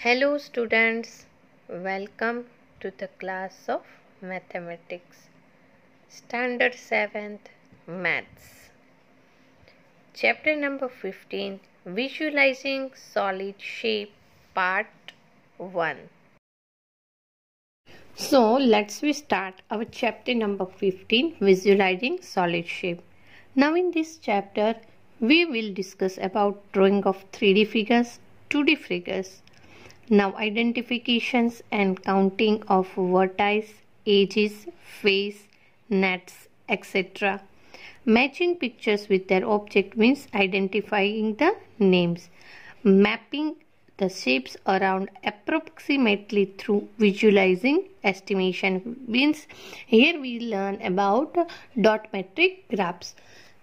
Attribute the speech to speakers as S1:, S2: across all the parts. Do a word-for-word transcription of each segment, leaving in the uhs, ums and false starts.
S1: Hello students, welcome to the class of Mathematics, Standard seventh Maths. Chapter number fifteen, Visualizing Solid Shape, Part one. So let's we start our chapter number fifteen, Visualizing Solid Shape. Now in this chapter, we will discuss about drawing of three D figures, two D figures. Now identifications and counting of vertices, edges, face, nets, et cetera. Matching pictures with their object means identifying the names. Mapping the shapes around approximately through visualizing estimation means here we learn about dot metric graphs.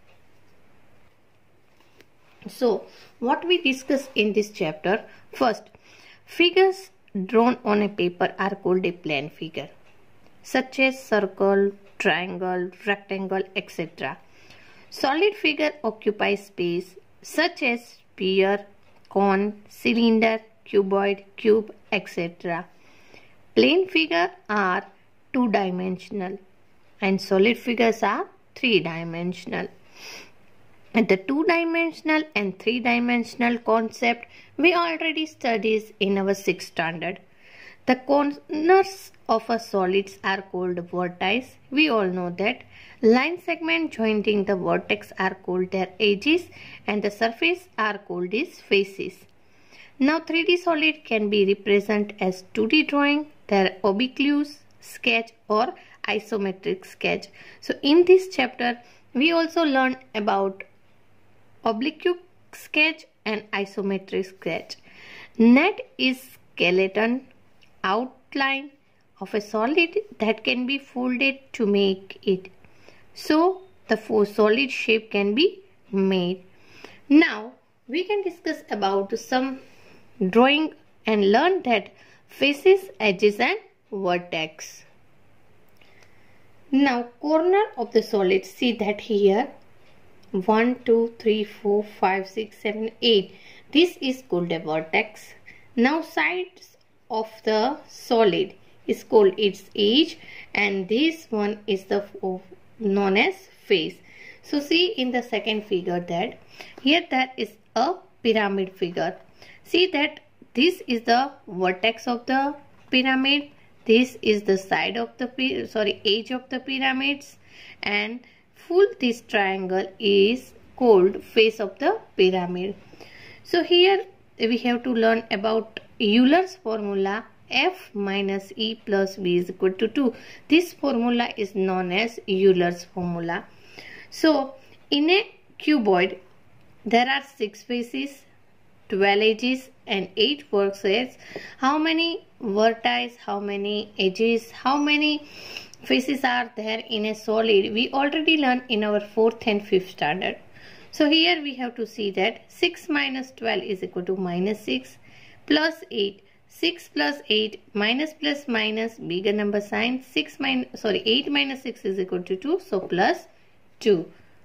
S1: So what we discuss in this chapter, first, figures drawn on a paper are called a plane figure, such as circle, triangle, rectangle, et cetera. Solid figure occupies space, such as sphere, cone, cylinder, cuboid, cube, et cetera. Plane figures are two-dimensional and solid figures are three-dimensional. And the two-dimensional and three-dimensional concept we already studied in our sixth standard. The corners of a solids are called vertices. We all know that. Line segment joining the vertex are called their edges and the surface are called as faces. Now three D solid can be represented as two D drawing, their oblique sketch or isometric sketch. So in this chapter we also learn about oblique sketch and isometric sketch. Net is skeleton outline of a solid that can be folded to make it. So the four solid shape can be made. Now we can discuss about some drawing and learn that faces, edges and vertex. Now corner of the solid, see that here one, two, three, four, five, six, seven, eight. This is called a vertex. Now sides of the solid is called its edge and this one is the known as face. So see in the second figure that here that is a pyramid figure. See that this is the vertex of the pyramid. This is the side of the sorry edge of the pyramids and full this triangle is called face of the pyramid. So here we have to learn about Euler's formula, F minus E plus B is equal to two. This formula is known as Euler's formula. So in a cuboid there are six faces, twelve edges and eight vertices. How many vertices, how many edges, how many faces are there in a solid we already learned in our fourth and fifth standard. So here we have to see that six minus twelve is equal to minus six plus eight. six plus eight minus plus minus bigger number sign. six minus sorry eight minus six is equal to two, so plus two.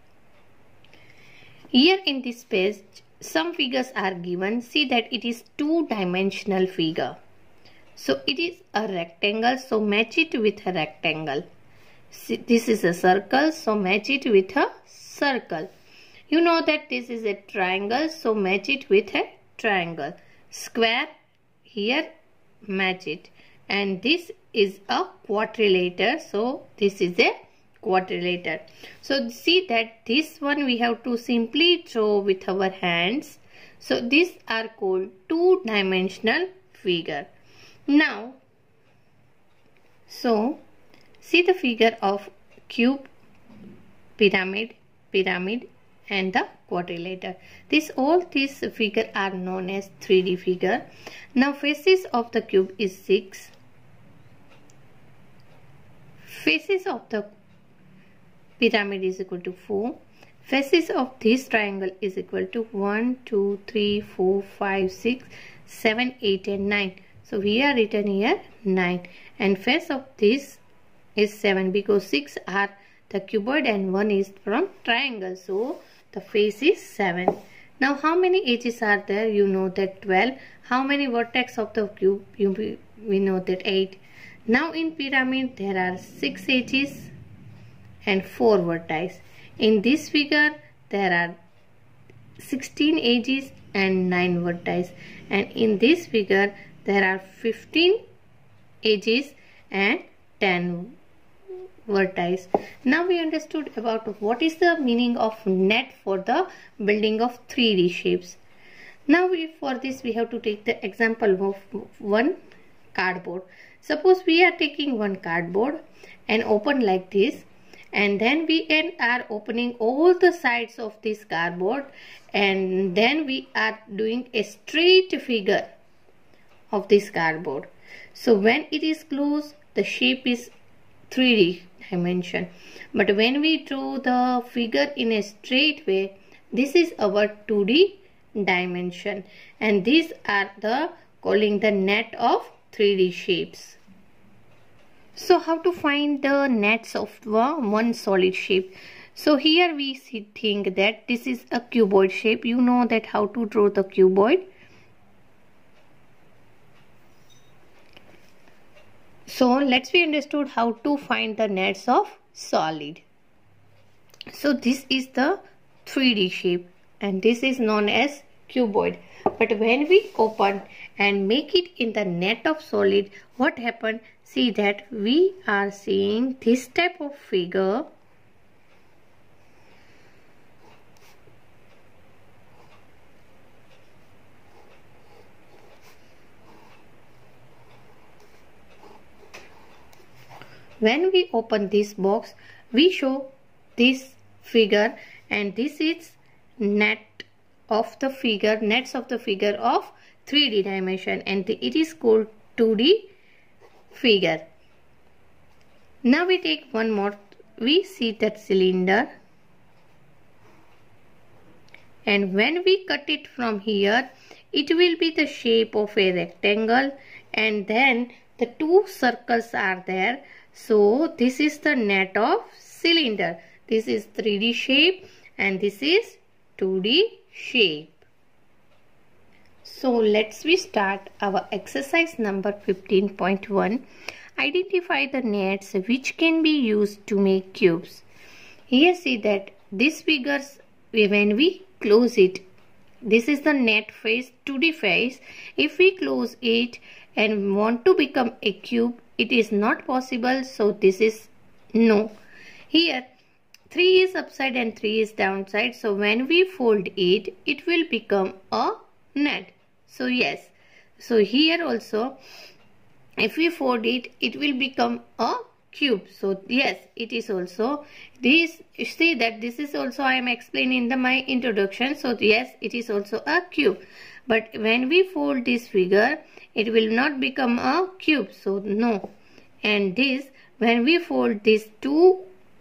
S1: Here in this page some figures are given. See that it is two dimensional figure. So it is a rectangle, so match it with a rectangle. See, this is a circle, so match it with a circle. You know that this is a triangle, so match it with a triangle. Square, here match it. And this is a quadrilateral, so this is a quadrilateral. So see that this one we have to simply draw with our hands. So these are called two-dimensional figure. Now, so see the figure of cube, pyramid, pyramid and the quadrilateral. This all these figure are known as three D figure. Now faces of the cube is six. Faces of the pyramid is equal to four. Faces of this triangle is equal to one, two, three, four, five, six, seven, eight and nine. So we are written here nine and face of this is seven because six are the cuboid and one is from triangle. So the face is seven. Now how many edges are there? You know that twelve. How many vertex of the cube? You, we know that eight. Now in pyramid there are six edges and four vertices. In this figure there are sixteen edges and nine vertices, and in this figure there are fifteen edges and ten vertices. Now we understood about what is the meaning of net for the building of three D shapes. Now we, for this we have to take the example of one cardboard. Suppose we are taking one cardboard and open like this, and then we are opening all the sides of this cardboard, and then we are doing a straight figure of this cardboard. So when it is closed, the shape is three D dimension, but when we draw the figure in a straight way, this is our two D dimension, and these are the calling the net of three D shapes. So how to find the nets of one solid shape? So here we see, think that this is a cuboid shape. You know that how to draw the cuboid. So let's be understood how to find the nets of solid. So this is the three D shape and this is known as cuboid. But when we open and make it in the net of solid, what happened? See that we are seeing this type of figure. When we open this box, we show this figure, and this is net of the figure, nets of the figure of three D dimension, and it is called two D figure. Now we take one more. We see that cylinder, and when we cut it from here, it will be the shape of a rectangle, and then the two circles are there. So this is the net of cylinder. This is three D shape and this is two D shape. So let's we start our exercise number fifteen point one. Identify the nets which can be used to make cubes. Here see that this figures, when we close it, this is the net face, two D face. If we close it and want to become a cube, it is not possible, so this is no. Here three is upside and three is downside, so when we fold it, it will become a net. So yes, so here also if we fold it, it will become a cube. So yes, it is also this. See that this is also I am explaining in the my introduction. So yes, it is also a cube, but when we fold this figure, it will not become a cube, so no. And this, when we fold these two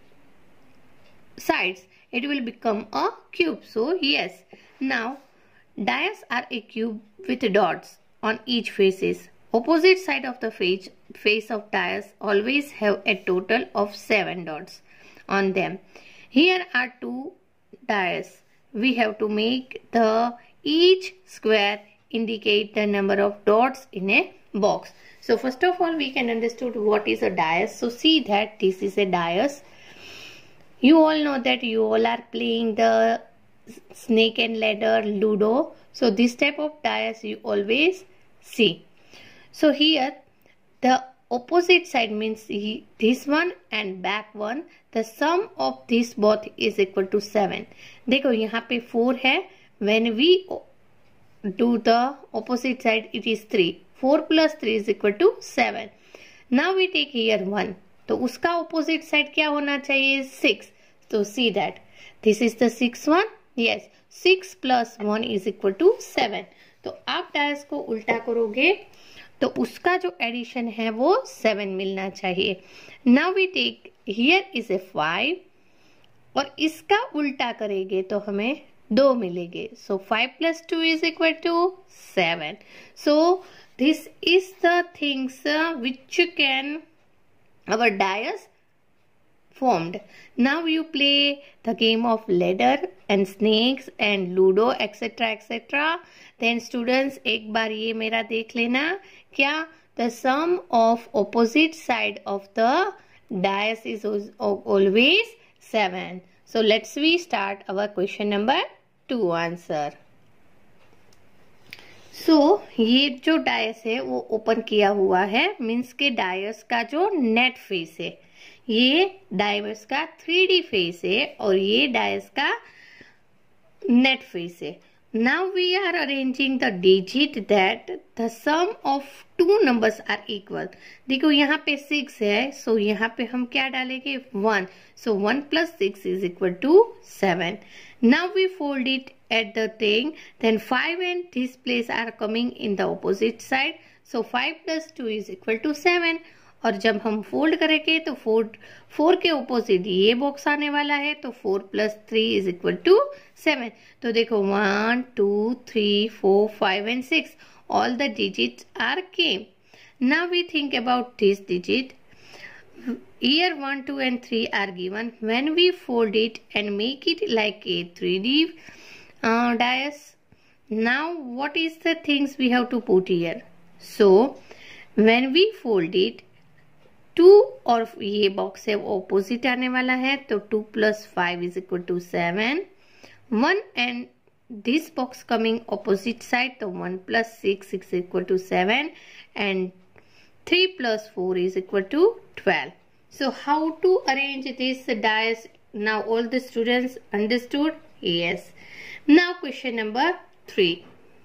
S1: sides, it will become a cube, so yes. Now dias are a cube with dots on each faces. Opposite side of the face, face of dias always have a total of seven dots on them. Here are two dias. We have to make the each square indicate the number of dots in a box. So first of all, we can understand what is a dias. So see that this is a dias. You all know that you all are playing the snake and ladder, Ludo. So this type of dias you always see. So here the opposite side means this one and back one. The sum of this both is equal to seven. देखो यहाँ पे four है. When we do the opposite side, it is three. four plus three is equal to seven. Now we take here one. तो उसका opposite side क्या होना चाहिए? six. So see that this is the sixth one. Yes, six plus one is equal to seven. तो आप DISE को उल्टा करोगे तो उसका जो एडिशन है वो seven मिलना चाहिए. Now we take here is a five और इसका उल्टा करेंगे तो हमें दो मिलेंगे. So five plus two is equal to seven. So this is the things uh, which can our dias formed. Now you play the game of ladder and snakes and ludo etc etc. Then students एक बार ये मेरा देख लेना क्या the sum of opposite side of the dice is always seven. So let's we start our question number two answer. So so, ये जो DISE है वो ओपन किया हुआ है मीन्स के डायस का जो नेट फेस है, ये डायस का थ्री डी फेस है और ये डायस का नेट फेस है. Now we are arranging the digit that the sum of two numbers are equal. देखो यहाँ पे सिक्स है, सो so यहाँ पे हम क्या डालेंगे one. So one plus six is equal to seven. Now we fold it at the thing, then five and this place are coming in the opposite side. So five plus two is equal to seven. और जब हम fold करेंगे तो four four के opposite ये box आने वाला है, तो four plus three is equal to seven. तो देखो one two three four five and six all the digits are came. Now we think about this digit. Here one, two and three are given. When we fold it and make it like a three D uh, dice, now what is the things we have to put here? So when we fold it, two और ये box है opposite आने वाला है, तो two plus five is equal to seven. one and this box coming opposite side, तो one plus six is equal to seven and three plus four is equal to twelve. So how to arrange this dice? Now all the students understood? Yes. Now question number three.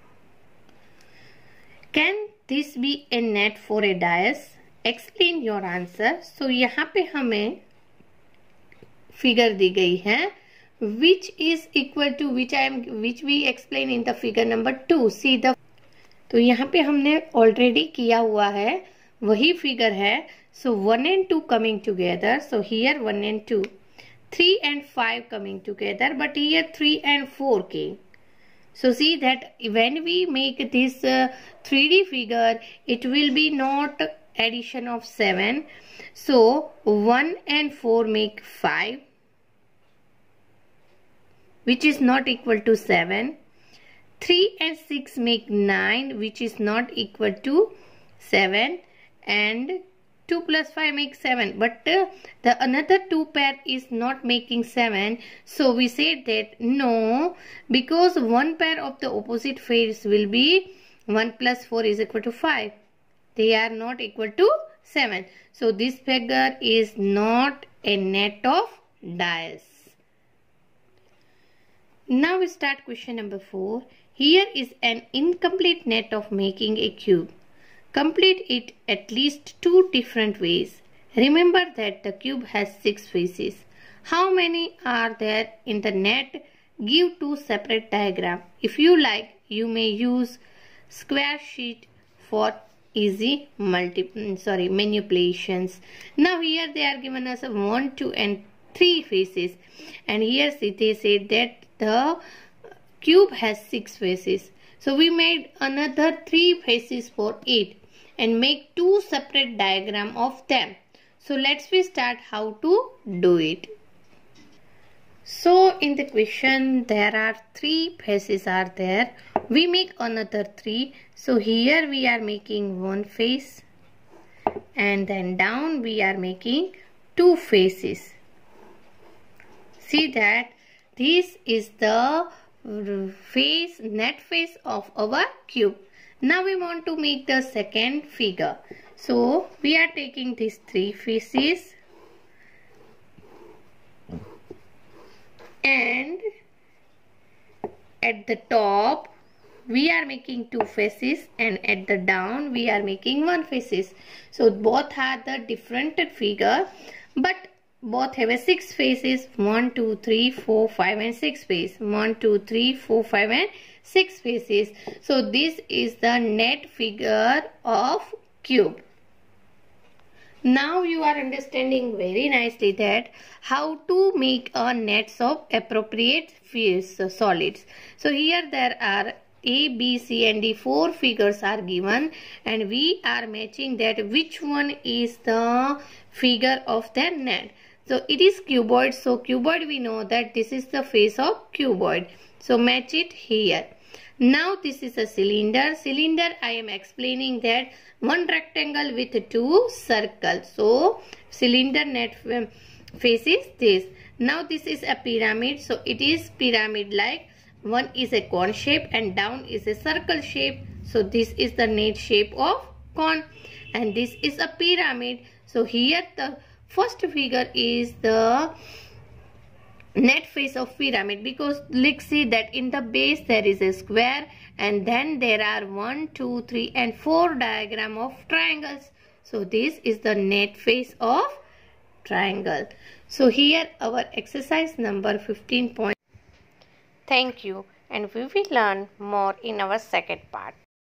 S1: Can this be a net for a dice? Explain your answer. So यहाँ पे हमें figure दी गई है which is equal to which I am which we explain in the figure number two. See the तो यहाँ पे हमने already किया हुआ है वही फिगर है. So one and two coming together. So here one and two. three and five coming together. But here three and four came. So see that when we make this uh, three D figure, it will be not addition of seven. So one and four make five, which is not equal to seven. three and six make nine, which is not equal to seven. And two plus five makes seven, but uh, the another two pair is not making seven. So we said that no, because one pair of the opposite face will be one plus four is equal to five. They are not equal to seven. So this figure is not a net of dice. Now we start question number four. Here is an incomplete net of making a cube. Complete it at least two different ways. Remember that the cube has six faces. How many are there in the net? Give two separate diagrams. If you like, you may use square sheet for easy multi sorry manipulations. Now here they are given us one, two and three faces, and here they say that the cube has six faces. So we made another three faces for it and make two separate diagram of them. So let's we start how to do it. So in the question there are three faces are there. We make another three. So here we are making one face and then down we are making two faces. See that this is the face net face of our cube. Now we want to make the second figure. So we are taking these three faces and at the top we are making two faces and at the down we are making one faces. So both are the different figure, but both have a six faces. One, two, three, four, five, and six faces. One, two, three, four, five, and six faces. So this is the net figure of cube. Now you are understanding very nicely that how to make a nets of appropriate solids. So here there are A, B, C and D four figures are given and we are matching that which one is the figure of the net. So it is cuboid. So cuboid, we know that this is the face of cuboid. So match it here. Now this is a cylinder. Cylinder, I am explaining that one rectangle with two circles. So cylinder net face is this. Now this is a pyramid. So it is pyramid like. One is a cone shape and down is a circle shape. So this is the net shape of cone. And this is a pyramid. So here the first figure is the net face of pyramid, because let's see that in the base there is a square and then there are one, two, three and four diagram of triangles. So this is the net face of triangle. So here our exercise number fifteen point. Thank you, and we will learn more in our second part.